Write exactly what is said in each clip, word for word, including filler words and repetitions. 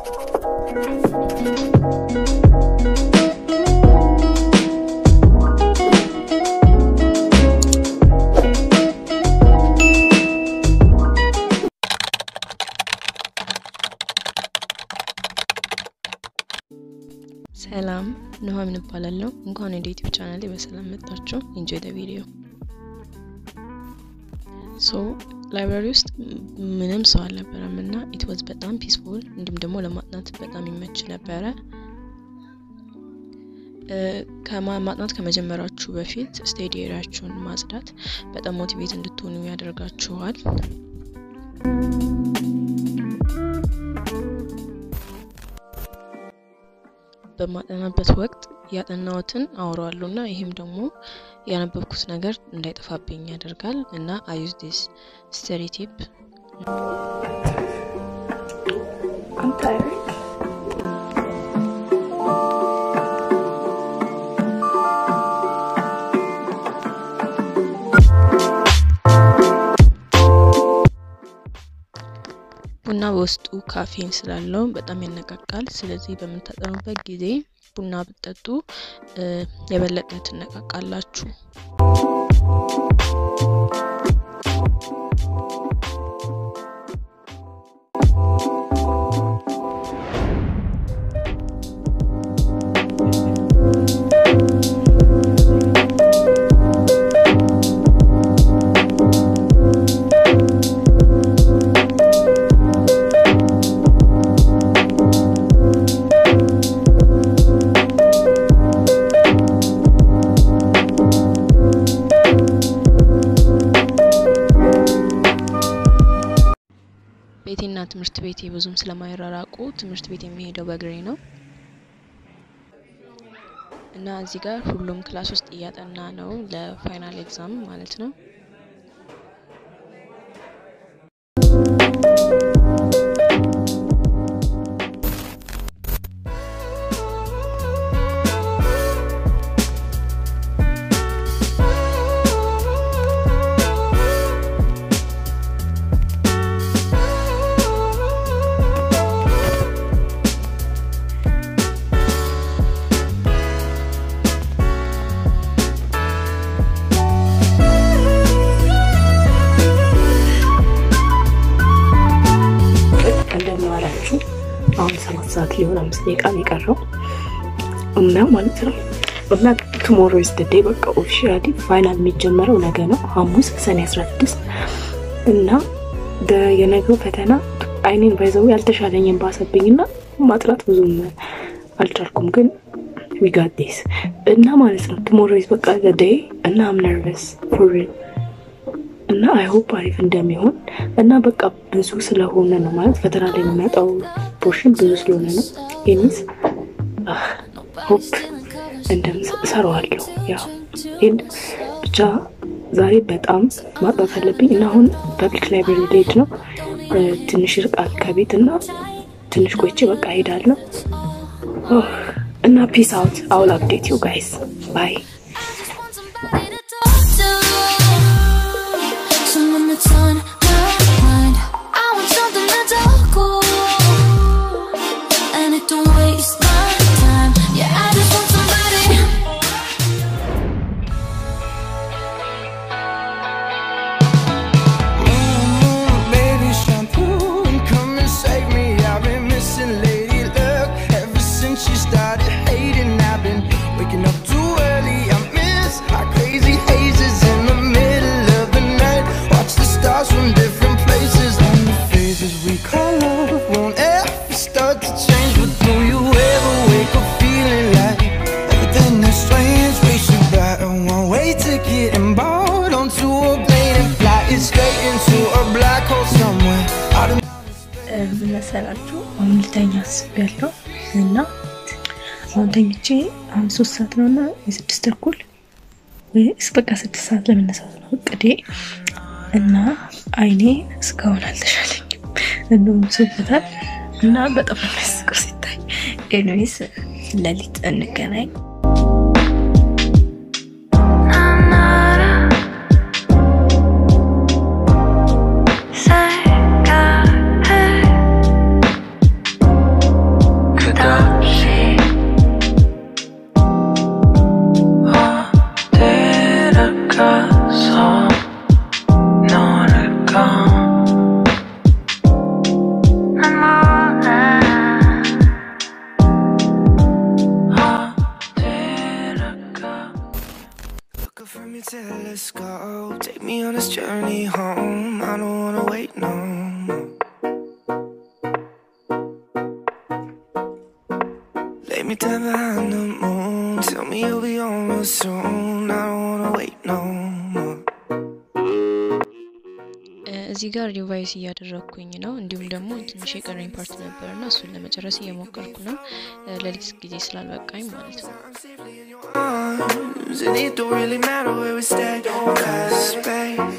ሰላም ነው ምን ባላለው እንኳን ወደ ዩቲዩብ ቻናሌ በሰላም መጣችሁ enjoy the video so library ውስጥ ምንም ሰው አልነበረምና it was በጣም peaceful እንዲሁም ደግሞ ለማጥናት በጣም ይመች ነበር ከማጥናት ከመጀመራችሁ በፊት ስቴዲ ኤሪያችሁን ማጽዳት በጣም ሞቲቬት እንድትሆኑ ያደርጋችኋል በማጥናበት ወቅት ያጠናውትን አወራለሁና ይሄም ደግሞ ያነበብኩት ነገር እንዳይጠፋብኝ ያደርጋል እና I use this study tip I'm tired ቡና በውስጡ ካፌን ስላለው በጣም ያነቃቃል ስለዚህ በመታጠኑበት ጊዜ ቡና ብትጠጡ የበለጠ ትነቃቃላችሁ ቤቴና ትምህርት ቤቴ ብዙም ስለማይራራቁ ትምህርት ቤት የሚሄደው በእግሬ ነው እና እዚህ ጋር ሁሉም ክላስ ውስጥ እያጠና ነው ለፋይናል ኤግዛም ማለት ነው አሁን ሰባት ሰዓት ሊሆን አምስት ደቂቃ ይቀረው እና ማለት ነው እና tomorrow is the day በቃ ኦፊሻሊ ፋይናል የሚጀመረው ነገ ነው ሐሙስ ሰኔ አስራ ስድስት እና የነገው ፈተና አይኔን ባይዘው ያልተሻለኝን ባሰብኝና ማጥራት ብዙም አልቻልኩም ግን we got this እና ማለት ነው tomorrow is በቃ the day እና I'm nervous for real እና I hope አሪፍ እንደሚሆን እና በቃ ብዙ ስለሆነ ነው ማለት ፈተና ላይ የሚመጣው ፖርሽን ብዙ ስለሆነ ነው የኔስ ሆፕ እንደምሰራዋለሁ ያው እንድ ብቻ ዛሬ በጣም ማጥናት አለብኝ እና አሁን ፐብሊክ ላይብረሪ ልሄድ ነው ትንሽ ርቃል ከቤት እና ትንሽ ቆይቼ በቃ ሄዳለሁ እና peace out I will update you guys bye it's on my mind I want something that's all cool and it don't waste my time yeah I just want somebody mm, baby shampoo and come and save me I've been missing lady luck ever since she started hating I've been waking up too early I miss how crazy hazes in the middle of the night watch the stars from different places and the phases we call love won't ever start to change but do you ever wake up feeling like everything is strange race you by a one-way ticket and board onto a plane and fly it straight into a black hole somewhere በመሰላችሁ አሁን ልተኛ አስቤያለሁ እና አሁን ተኝቼ አሁን ሶስት ሰዓት ነውና የስድስት ተኩል ወይ እስከ ስድስት ሰዓት ለመነሳት ነው እቅዴ እና አይኔ እስካሁን አልተሻለኝም እንደውም ሱብታል እና በጣም መስቀስ ይታይ ኤኒዌይስ ለሊት እንገናኝ journey home. I don't wanna wait no more. Lay me down behind the moon. Tell me you'll be on real soon. I don't wanna wait no more. እዚህ ጋር ሪቫይስ እያደረኩኝ ነው እንዲሁም ደግሞ ትንሽ የቀረኝ ፓርት ነበርና እሱን ለመጨረስ እየሞከርኩ ነው ለሊት ጊዜ ስላልበቃኝ ማለት ነው And it don't really matter where we stay, 'cause space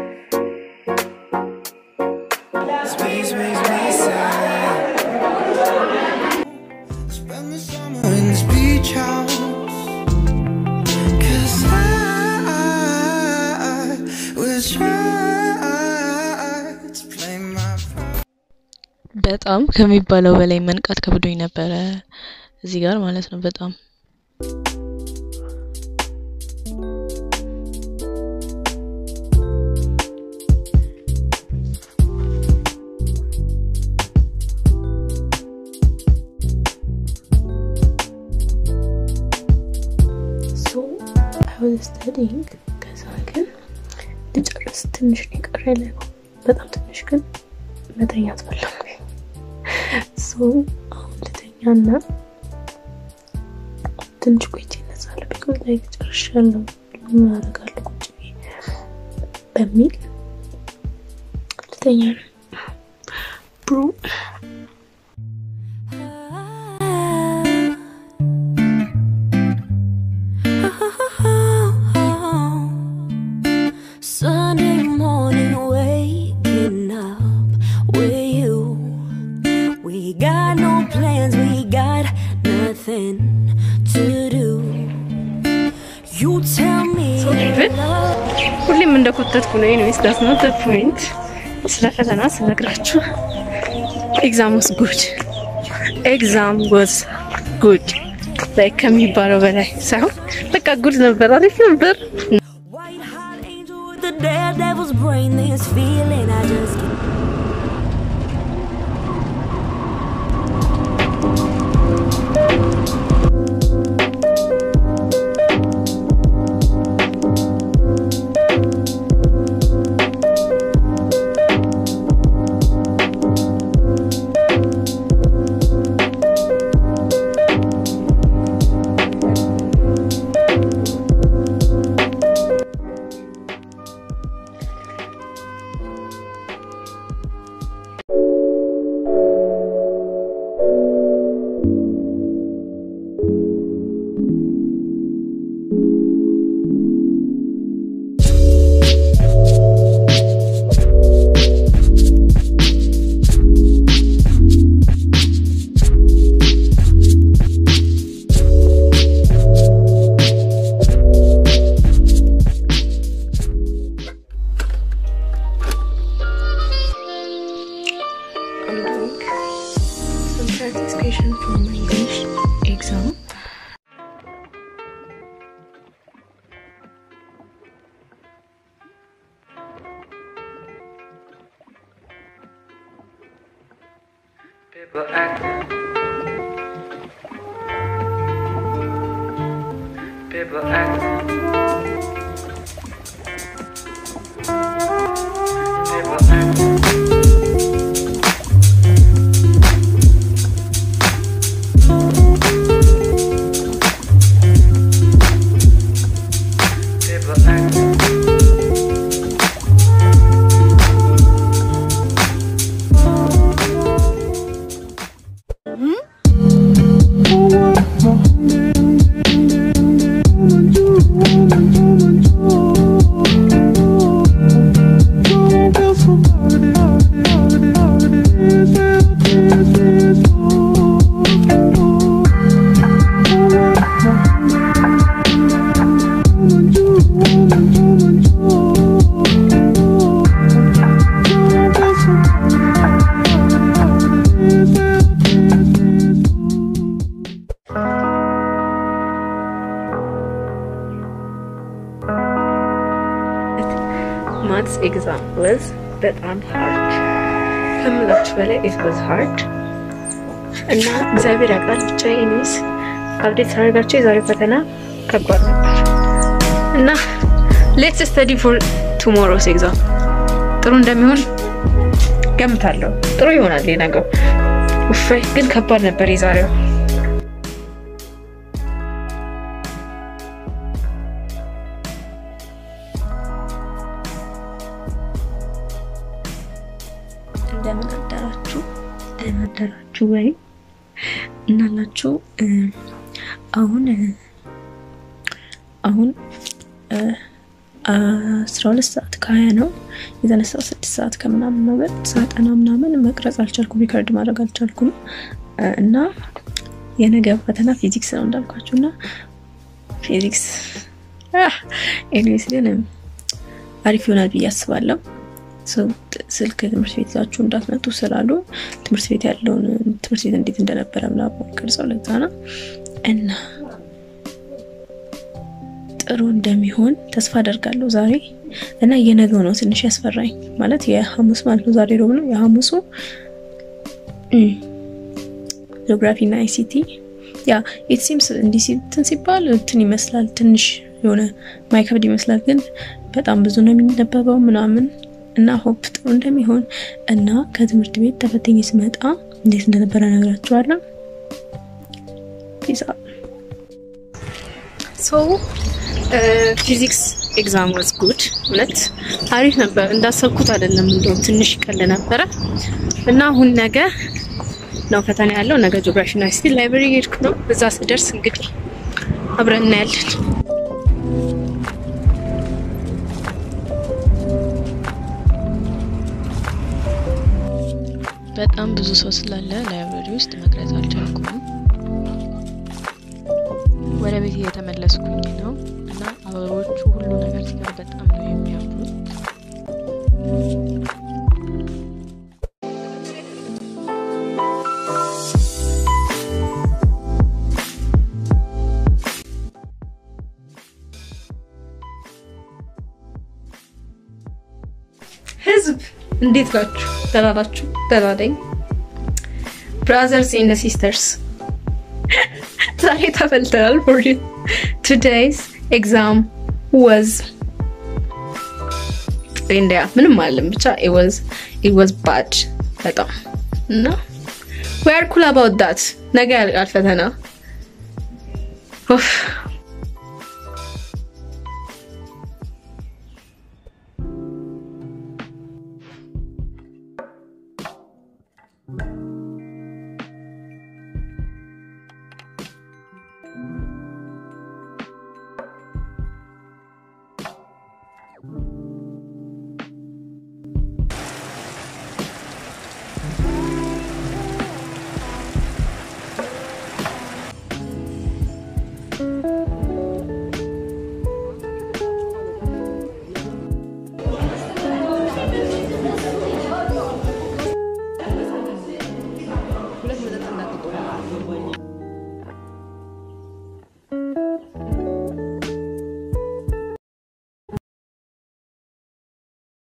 Space makes me sad. Spend the summer in this beach house, 'cause I, I will try to play my part. በጣም ከሚባለው በላይ መንቃት ከብዶኝ ነበር እዚህ ጋር ማለት ነው በጣም I was studying ከዛ ግን ልጨርስ ትንሽ ይቀራል በጣም ትንሽ ግን መተኛት ፈለኩኝ so አሁን ልተኛና ትንሽ ቆይቼ እነሳለሁ because like ጨርሻለሁ ምን አደርጋለሁ ቁጭ በሚል ልተኛ bro Sunday morning waking up with you. We got no plans, we got nothing to do. You tell me so even ሁሌም እንደቆጠጥኩ ነው anyways that's not the point ስለፈተና ስነግራችሁ exam was good exam was good like ከሚባለው በላይ ሳይሆን በቃ good ነበር አሪፍ ነበር the daredevil's brain, this feeling I just can't. Question for my English exam. People acting. People acting. People acting. Maths exam was በጣም hard. ከምላችሁ በላይ it was hard. እና እግዚአብሔር ያውቃል ብቻ እኔስ አፕዴት አድርጋችሁ የዛሬ ፈተና ከባድ ነበር። እና let's study for ቱሞሮስ ኤግዛም ጥሩ እንደሚሆን ገምታለሁ። ጥሩ ይሆናል ለነገው። ኡፍ ግን ከባድ ነበር የዛሬው። እንደምን አደራችሁ እንደምን አደራችሁ ወይ እናላችሁ። አሁን አሁን አስራ ሁለት ሰዓት ከሀያ ነው የተነሳው። ስድስት ሰዓት ከምናምን ነው ሳጠና ምናምን መቅረጽ አልቻልኩም፣ ሪከርድ ማድረግ አልቻልኩም እና የነገ ፈተና ፊዚክስ ነው እንዳልኳችሁና ፊዚክስ አህ ኤኒዌይስ ግን አሪፍ ይሆናል ብዬ አስባለሁ። ስልክ ትምህርት ቤት ይዛችሁ እንዳትመጡ ስላሉ ትምህርት ቤት ያለውን ትምህርት ቤት እንዴት እንደነበረ ምናምን ቀርጸው ለዛና እና ጥሩ እንደሚሆን ተስፋ አደርጋለሁ ዛሬ እና የነገው ነው ትንሽ ያስፈራኝ ማለት የሐሙስ ማለት ነው። ዛሬ ሮብ ነው። የሐሙሱ ጂኦግራፊ እና አይሲቲ ያ it seems እንዲሲትን ሲባል እንትን ይመስላል ትንሽ የሆነ ማይከብድ ይመስላል ግን በጣም ብዙ ነው የሚነበበው ምናምን እና ሆፕ ጥሩ እንደሚሆን እና ከትምህርት ቤት ተፈተኝ ስመጣ እንዴት እንደነበረ ነግራችኋለሁ። ፒስ አፕ ሶ ፊዚክስ ኤግዛም was good ማለት አሪፍ ነበር። እንዳሰብኩት አይደለም እንደውም ትንሽ ቀለ ነበር እና አሁን ነገ ነው ፈተና ያለው። ነገ ጂኦግራፊ እና አይሲቲ ላይብረሪ ሄድኩ ነው። በዛ ስደርስ እንግዲህ አብረን እናያለን። በጣም ብዙ ሰው ስላለ ላይብረሪ ውስጥ መቅረጽ አልቻልኩም። ወደ ቤት እየተመለስኩኝ ነው እና አበቦቹ ሁሉ ነገር ሲቀር በጣም ነው የሚያምሩት። ህዝብ እንዴት ናችሁ? ደህና ናችሁ? ደህና ነኝ። brothers and sisters ዛሬ ተፈልተናል for today's exam was India ምንም አይደለም ብቻ it was it was bad በጣም እና we are cool about that ነገ ያልቃል ፈተና ኡፍ